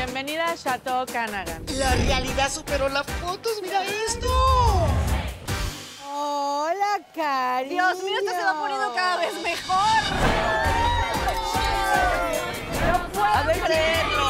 Bienvenida a Chateau Canagan. La realidad superó las fotos, mira esto. Hola, cariño. Dios mío, esto se va poniendo cada vez mejor. No puedo creerlo.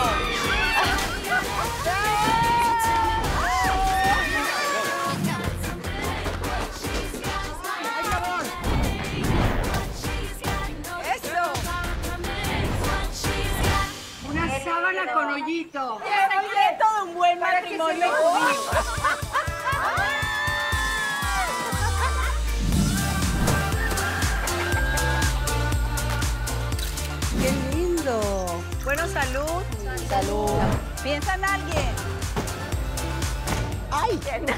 Una sábana con hoyito. Oye, todo un buen matrimonio. ¡Qué lindo! Bueno, salud. Salud. Piensa en alguien. ¡Ay!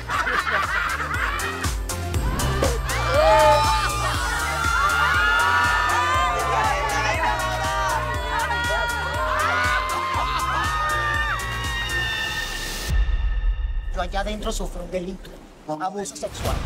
Yo allá adentro sufro un delito, abuso sexual.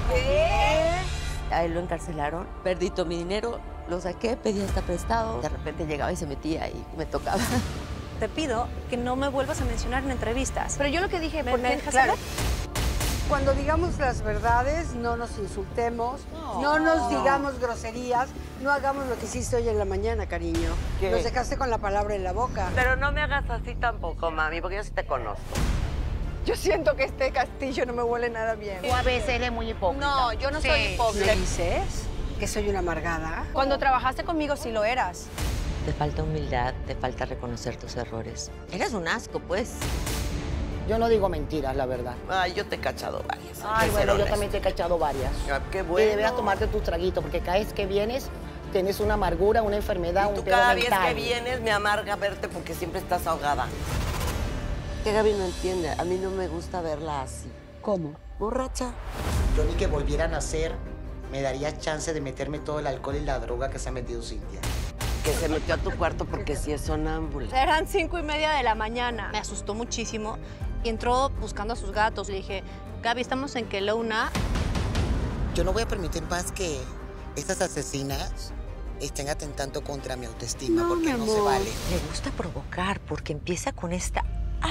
A él lo encarcelaron, perdí todo mi dinero, lo saqué, pedí hasta prestado. De repente llegaba y se metía y me tocaba. Te pido que no me vuelvas a mencionar en entrevistas. Pero yo lo que dije, ¿por qué dejas claro. hablar? Cuando digamos las verdades, no nos insultemos, no nos digamos groserías, no hagamos lo que hiciste hoy en la mañana, cariño. ¿Qué? Nos dejaste con la palabra en la boca. Pero no me hagas así tampoco, mami, porque yo sí te conozco. Yo siento que este castillo no me huele nada bien. Tú a veces eres muy hipócrita. No, yo no soy ¿Me hipócrita. dices que soy una amargada? Cuando trabajaste conmigo sí lo eras. Te falta humildad, te falta reconocer tus errores. Eres un asco, pues. Yo no digo mentiras, la verdad. Ay, yo te he cachado varias. Ay, bueno, yo también te he cachado varias. Qué Y deberías tomarte tus traguitos, porque cada vez que vienes tienes una amargura, una enfermedad, Tú un pedo cada vez mental. que vienes me amarga verte porque siempre estás ahogada. Que Gaby no entiende, a mí no me gusta verla así. ¿Cómo? Borracha. Yo ni que volviera a nacer, me daría chance de meterme todo el alcohol y la droga que se ha metido Cintia. Que se metió a tu cuarto porque sí es sonámbula. Eran 5:30 de la mañana. Me asustó muchísimo y entró buscando a sus gatos. Le dije, Gaby, estamos en Kelowna. Yo no voy a permitir más que estas asesinas estén atentando contra mi autoestima, No, porque mi no se amor. vale. Le gusta provocar porque empieza con esta...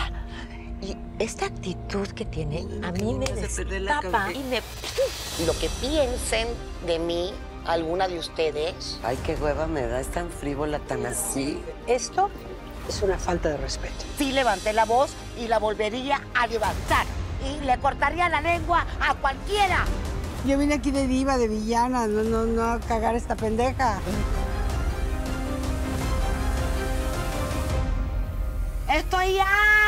y esta actitud que tiene a mí me destapa y me... Lo que piensen de mí, alguna de ustedes, Ay, qué hueva me da, es tan frívola, tan así. Esto es una falta de respeto. sí levanté la voz y la volvería a levantar. Y le cortaría la lengua a cualquiera. Yo vine aquí de diva, de villana, no a cagar esta pendeja. Estoy